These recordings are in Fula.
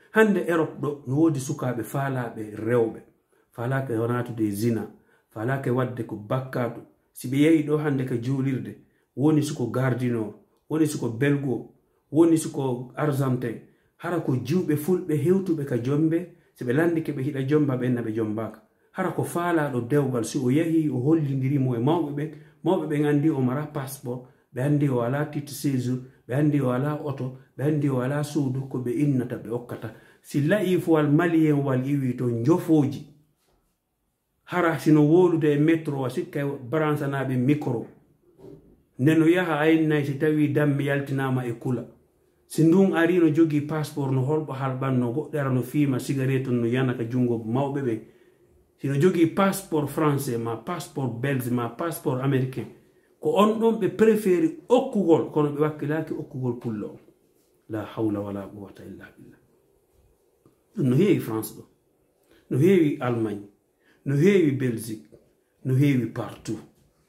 hande Europe ɗo no wodi sukaɓe faalaɓe rewɓe falake wonatude zina falake wadde ko bakkatu si ɓe yehi ɗo hande ka julirde woni suko gardino woni suko belgo woni suko argentin hara ko jiwɓe fulɓe hewtuɓe ka jombe si ɓe landike ɓe hiɗa jomba ɓenna ɓe jombaka hara ko faalaɗo dewgal si o yehi o hollidirimo e mawɓe ɓen andi o mara passeport ɓe andi o ala titre séjour ɓe andi o ala oto ɓe andi o ala suudu ko ɓe innata ɓe okkata si laifowal malien wal iwi to jofoji hara sino wolude e métro a sikka branchanaɓe micro neno yaha aynnay si tawi damme yaltinama e kula si ndun ari no jogi passeport no holɓo halɓanno goɗɗera no fiima cigarette no yanaka jungo mawɓe ɓe sino jogi passeport français ma passeport belge ma passeport américain ko on ɗon ɓe préféri okkugol kono ɓe wakkilaki okkugol pullo on la hawla wala quwata illa billah ɗum no heewi france ɗo no heewi allemagne no heewi belgique no heewi partout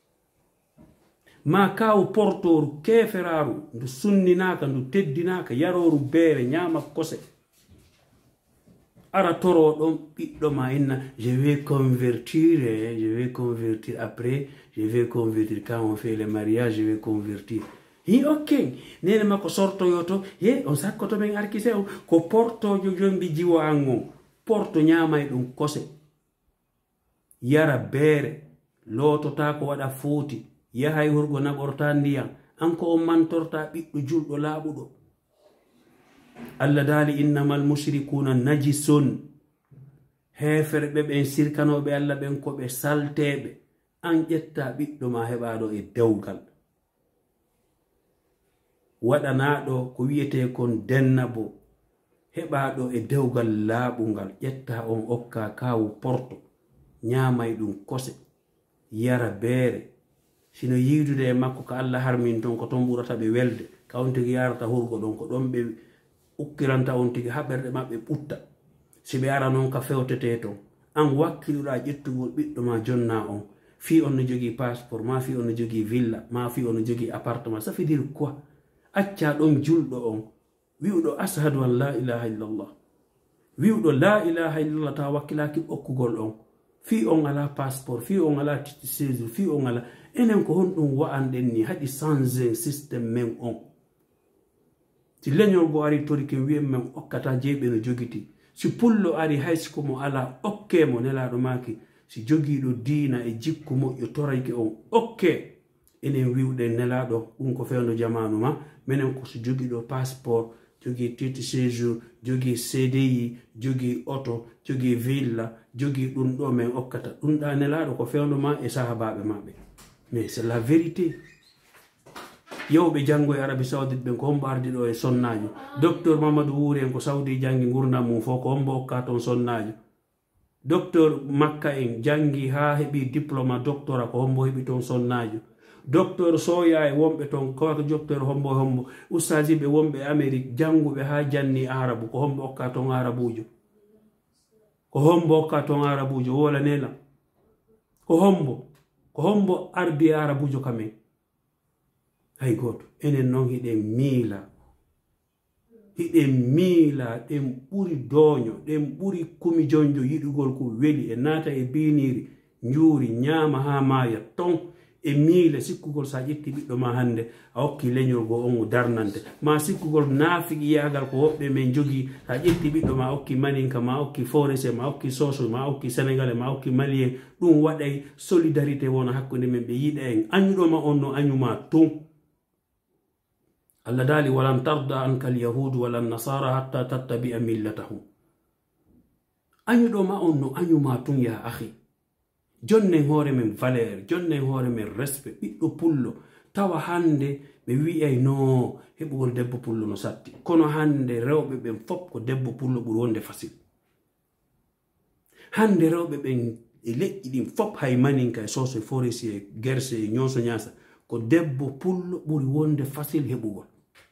ma kaw portoru keferaru ndu sunninaka ndu teddinaka yaroru beere ñama kose ara toro ɗon ɓiɗɗo ma inna je vais convertir après je vais convertir quand on fait le mariage je vais convertir hi ok nene makko sortoyo to he on sakkoto men arkise o ko portojo jombi jiwo an on porto ñamay ɗum kose yara beere lotota ko waɗa footi yahay hurgo naɓorta ndiyam an ko on mantorta ɓiɗɗo julɗo laaɓuɗo Allah daali innamal mushrikuna najisun heferɓe ɓen sirkanoɓe Allah ɓen ko ɓe salteɓe an ƴetta ɓiɗɗo ma heɓaɗo e dewgal waɗanaɗo ko wiyete kon dennabo heɓaɗo e dewgal laaɓungal ƴetta on okka kawu porto ñamay ɗum kose yara beere sino yiidude e makko ko Allah harmin ton ko ton ɓurata ɓe welde ka on tigi yarata hurgo ɗon ko ɗon ɓe ukkiranta on tigi haɓerɗe maɓɓe ɓutta si ɓe ara noon ka fewtete ton an wakkiluɗa ƴettugol ɓiɗɗo ma jonna on fi on no jogui passeport ma fi on no jogui villa ma fi on no jogui appartement ça veut dire quoi acca ɗon julɗo on wiwɗo ashadu an la ilaha illallah wiwɗo la ilaha illallah ta wakkilaki ɓokkugol on fi on ala passeport fi on ala titre séjour fi on ala enen ko honɗum wa'anɗen ni haɗi changer systéme men on si leñol go ari tori ken wiyen men okkata jeyɓe no jogiti si pullo ari haysiko mo ala okke mo nelaɗo maki si jogiɗo diina e jikku moƴƴo torayke on okke enen wiwɗen nelaɗo ɗum ko fewno jamanu ma minen ko so jogiɗo passeport jogui titre séjour jogui CDI jogui auto jogui villa jogui ɗum ɗo men okkata ɗum ɗa nelaɗo ko fewno ma e sahabaɓe maɓɓe mais c'est la vérité yewɓe janngo e Arabie Saoudite ɓen ko hombo ardi ɗo e sonnajo docteur Mamadou Wouri en ko Saudi janggi gurdam mum fof ko hombo hokka toon sonnajo docteur Makka en janggi ha heeɓi diplôme doctora ko hombo heeɓi toon sonnajo docteur Soya e wonɓe toon kowako docteur hombo ustajiɓe wonɓe Amérique jannguɓe ha janni arabu ko hombo hokka toon arabujo ko hombo hokka toon arabujo wola nela ko hombo ardi arabujo kamen hay goto enen noon hiɗen miila ɗen ɓuri dooño ɗen ɓuri kumi jonjo yiɗugol ko weli e naata e biniri njuuri ñaama ha maaya ton e miila sikkugol sa ƴetti ɓiɗɗo ma hande a hokki leñol go on darnante ma sikkugol naafigi yagal ko woɓɓe men jogii sa ƴetti ɓiɗɗo ma hokki maninka ma hokki forese ma hokki soso ma hokki sénégalais ma hokki malien ɗum waɗay solidarité wona hakkude men ɓe yiɗa en añuɗoma on no añuma ton Allah daali walan tarda anka alyahudu wala nasara hatta tattabi'a millatahum añuɗoma on no añuma tun ya ahi jonnen hoore men valeur jonnen hoore men respect ɓiɗɗo pullo tawa hande ɓe wi'ay no heɓugol debbo pullo no satti kono hande rewɓe ɓen fop ko debbo pullo ɓuri wonde facile hande rewɓe ɓen e leƴƴi ɗin fop hay maninka e soso e foresi e gerse e ñooso ñaasa ko debbo pullo ɓuri wonde facile heɓugol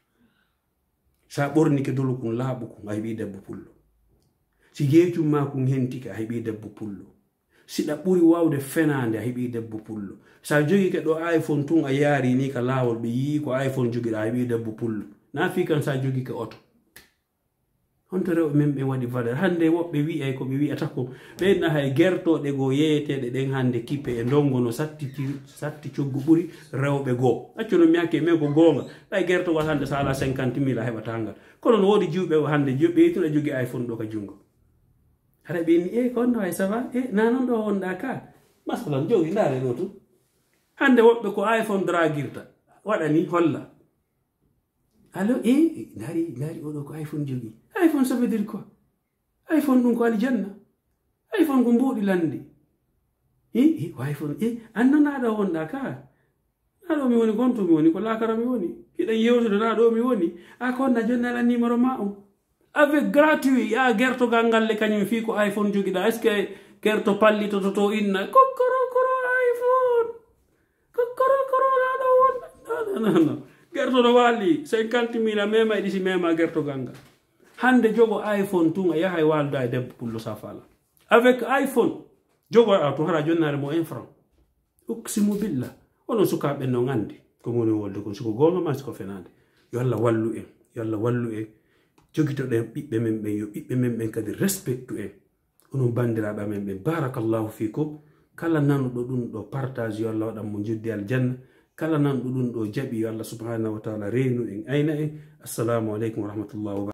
sa ɓornike dolukun laaɓukun a heɓi debbo pullo si jeejum ma kun hentike a heɓi debbo pullo siɗa ɓuri wawde fenande a heɓi debbo pullo sa jogike ɗo iphone tun a yaari ni ka laawol ɓe yii ko iphone jogiɗa a heɓi debbo pullo na fi kan sa jogike oto honto rewɓe men ɓe waɗi valeur hande woɓɓe wi'ay ko ɓe wi'ata ko ɓenna hay gertoɗe goo yeeyeteɗe ɗen hande kippe e ndongo no satti coggu ɓuri rewɓe goo accu no mi hakke men ko goonga ɗay gertogol hande so ala 50 000 a heɓata ngal kono no woodi juuɓe hande ɓeytuɗa jogi iPhone ɗo ka jungo hara ɓeni ko honno hay ça va na noon ɗo wonɗa ka masalan jogi ndaare ɗo tun hande woɓɓe ko iPhone dragirta waɗani holla allo nari oɗo ko iPhone jogi iPhone ça veut dire quoi iPhone ɗum ko aljanna iPhone ko mbuuɗi lande ko iPhone anno naɗo wonɗa ka naɗo mi woni gonto mi woni ko lakara mi woni hiɗen yewtude naɗo mi woni ko wonna jonni ala numéro ma on avec gratuit ya gertogal ngalle kañum fi ko iPhone jogiɗa est ce que gerto pallitoto to inna kokkorokoro iPhone kokkorokoro naɗo wonɗa non gerto no wali 50 000 a mema e ɗisi mema gerto ganga hande jogo iPhone tun a yahay walda e debbo pullo safala avec iPhone jogo a to hara jonnare mo 1 franc uksimu billah onon sukaɓe no gandi ko moni wolde ko siko gonga ma siko fenade yo Allah wallu en yo Allah wallu en jogitoɗen ɓiɓɓe men ɓen yo ɓiɓɓe men ɓen kadi respectu en onon bandiraɓe men ɓen barakallahu fikum kala nanuɗo ɗum ɗo partage yo Allah waɗan mo joddi aljanna kala nanɗo ɗum ɗo jaɓi yo Allah subhanahu wa taala reenu en ayna en assalamu aleykum wa rahmatullahi wa